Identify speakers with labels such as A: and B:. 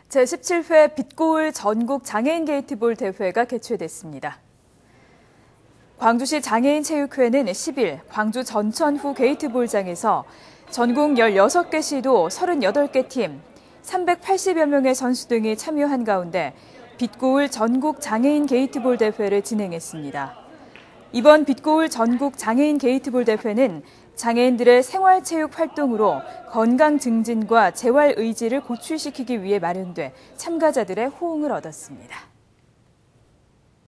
A: 제17회 빛고울 전국 장애인 게이트볼 대회가 개최됐습니다. 광주시 장애인체육회는 10일 광주 전천후 게이트볼장에서 전국 16개 시도 38개 팀, 380여 명의 선수 등이 참여한 가운데 빛고울 전국 장애인 게이트볼 대회를 진행했습니다. 이번 빛고울 전국 장애인 게이트볼 대회는 장애인들의 생활체육 활동으로 건강 증진과 재활 의지를 고취시키기 위해 마련돼 참가자들의 호응을 얻었습니다.